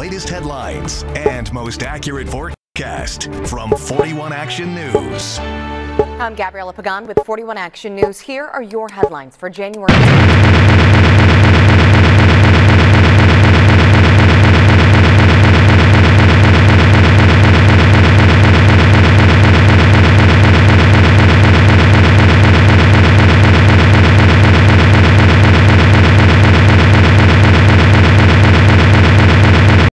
latest headlines and most accurate forecast from 41 Action News. I'm Gabriella Pagan with 41 Action News. Here are your headlines for January 10th.